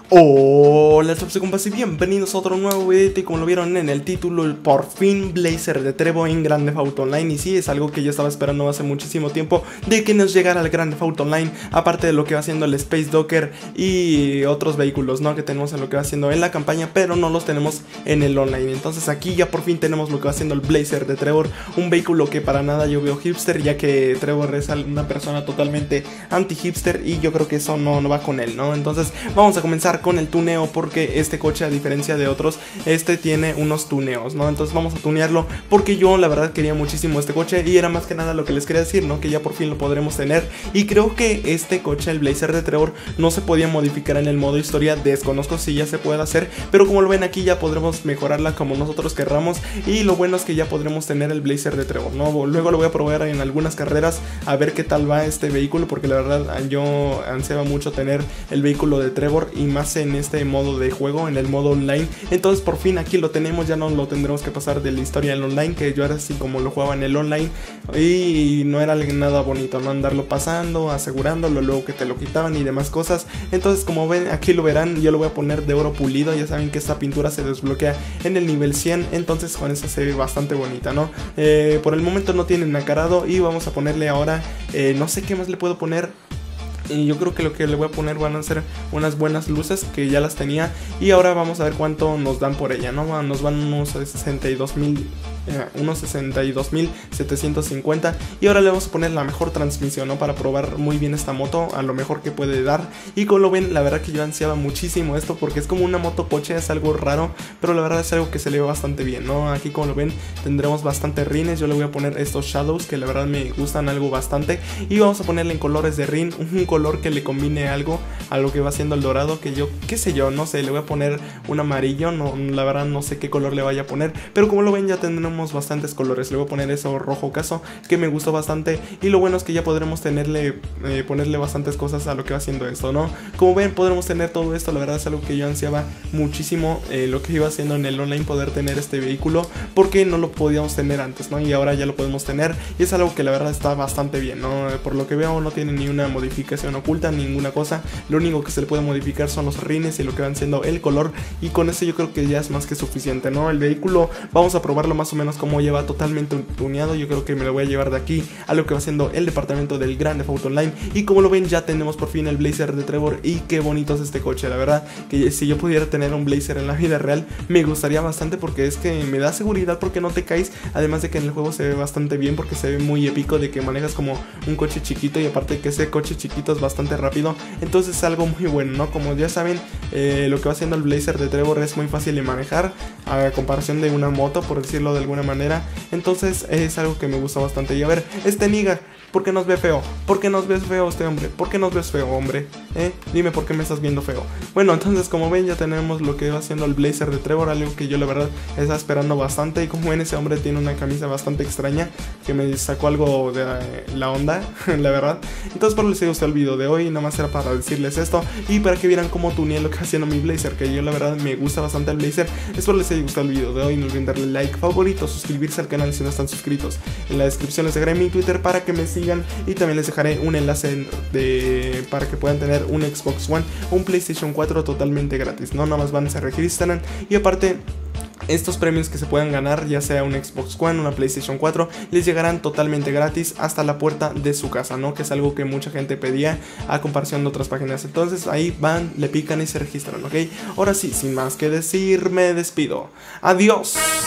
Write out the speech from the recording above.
Hola chavos y compas y bienvenidos a otro nuevo video. Y como lo vieron en el título, por fin Blazer de Trevor en Grand Theft Auto Online. Y sí, es algo que yo estaba esperando hace muchísimo tiempo, de que nos llegara el Grand Theft Auto Online. Aparte de lo que va haciendo el Space Docker y otros vehículos, ¿no?, que tenemos en lo que va haciendo en la campaña, pero no los tenemos en el online. Entonces aquí ya por fin tenemos lo que va haciendo el Blazer de Trevor, un vehículo que para nada yo veo hipster, ya que Trevor es una persona totalmente anti-hipster y yo creo que eso no va con él, ¿no? Entonces vamos a comenzar con el tuneo, porque este coche, a diferencia de otros, tiene unos tuneos, ¿no? Entonces vamos a tunearlo, porque yo la verdad quería muchísimo este coche y era más que nada lo que les quería decir, ¿no?, que ya por fin lo podremos tener. Y creo que este coche, el Blazer de Trevor, no se podía modificar en el modo historia, desconozco si ya se puede hacer, pero como lo ven aquí ya podremos mejorarla como nosotros querramos. Y lo bueno es que ya podremos tener el Blazer de Trevor, ¿no? Luego lo voy a probar en algunas carreras a ver qué tal va este vehículo, porque la verdad yo ansiaba mucho tener el vehículo de Trevor, y más en este modo de juego, en el modo online. Entonces por fin aquí lo tenemos, ya no lo tendremos que pasar de la historia al online, que yo era así como lo jugaba en el online y no era nada bonito, ¿no?, andarlo pasando, asegurándolo, luego que te lo quitaban y demás cosas. Entonces como ven, aquí lo verán, yo lo voy a poner de oro pulido. Ya saben que esta pintura se desbloquea en el nivel 100, entonces con eso se ve bastante bonita, ¿no? Por el momento no tiene nacarado y vamos a ponerle ahora, no sé qué más le puedo poner. Y yo creo que lo que le voy a poner van a ser unas buenas luces, que ya las tenía. Y ahora vamos a ver cuánto nos dan por ella, ¿no? Nos van unos 62.750. Y ahora le vamos a poner la mejor transmisión, ¿no?, para probar muy bien esta moto, a lo mejor que puede dar. Y como lo ven, la verdad que yo ansiaba muchísimo esto, porque es como una moto coche, es algo raro, pero la verdad es algo que se le ve bastante bien, ¿no? Aquí como lo ven tendremos bastantes rines. Yo le voy a poner estos shadows, que la verdad me gustan algo bastante. Y vamos a ponerle en colores de rin, un color que le combine algo a lo que va haciendo el dorado, que yo, qué sé yo, no sé, le voy a poner un amarillo, no, la verdad no sé qué color le vaya a poner, pero como lo ven ya tendremos bastantes colores. Le voy a poner eso rojo caso, que me gustó bastante, y lo bueno es que ya podremos ponerle bastantes cosas a lo que va haciendo esto, ¿no? Como ven podremos tener todo esto, la verdad es algo que yo ansiaba muchísimo, lo que iba haciendo en el online, poder tener este vehículo, porque no lo podíamos tener antes, ¿no? Y ahora ya lo podemos tener, y es algo que la verdad está bastante bien, ¿no? Por lo que veo no tiene ni una modificación oculta, ninguna cosa. Lo único que se le puede modificar son los rines y lo que van siendo el color, y con eso yo creo que ya es más que suficiente, ¿no? El vehículo vamos a probarlo más o menos como lleva totalmente tuneado. Yo creo que me lo voy a llevar de aquí a lo que va siendo el departamento del Grand Theft Auto Online. Y como lo ven ya tenemos por fin el Blazer de Trevor, y qué bonito es este coche. La verdad que si yo pudiera tener un Blazer en la vida real me gustaría bastante, porque es que me da seguridad, porque no te caes, además de que en el juego se ve bastante bien, porque se ve muy épico, de que manejas como un coche chiquito, y aparte que ese coche chiquito es bastante rápido, entonces es algo muy bueno, ¿no? Como ya saben, lo que va haciendo el Blazer de Trevor es muy fácil de manejar a comparación de una moto, por decirlo de alguna manera. Entonces es algo que me gusta bastante. Y a ver, Niga, ¿por qué nos ve feo? ¿Por qué nos ves feo este hombre? ¿Por qué nos ves feo, hombre? Dime por qué me estás viendo feo. Bueno, entonces como ven ya tenemos lo que va haciendo el Blazer de Trevor, algo que yo la verdad estaba esperando bastante. Y como ven, ese hombre tiene una camisa bastante extraña, que me sacó algo de la onda, la verdad. Entonces por eso les gustó el video de hoy, nada más era para decirles esto y para que vieran cómo tuneé lo que haciendo mi Blazer, que yo la verdad me gusta bastante el Blazer. Espero les haya gustado el video de hoy, no olviden darle like, favorito, suscribirse al canal si no están suscritos. En la descripción les dejaré mi Twitter para que me sigan, y también les dejaré un enlace para que puedan tener un Xbox One o un PlayStation 4 totalmente gratis, no nada más van, se registran, y aparte estos premios que se puedan ganar, ya sea un Xbox One, una PlayStation 4, les llegarán totalmente gratis hasta la puerta de su casa, ¿no? Que es algo que mucha gente pedía a comparación de otras páginas. Entonces ahí van, le pican y se registran, ¿ok? Ahora sí, sin más que decir, me despido. ¡Adiós!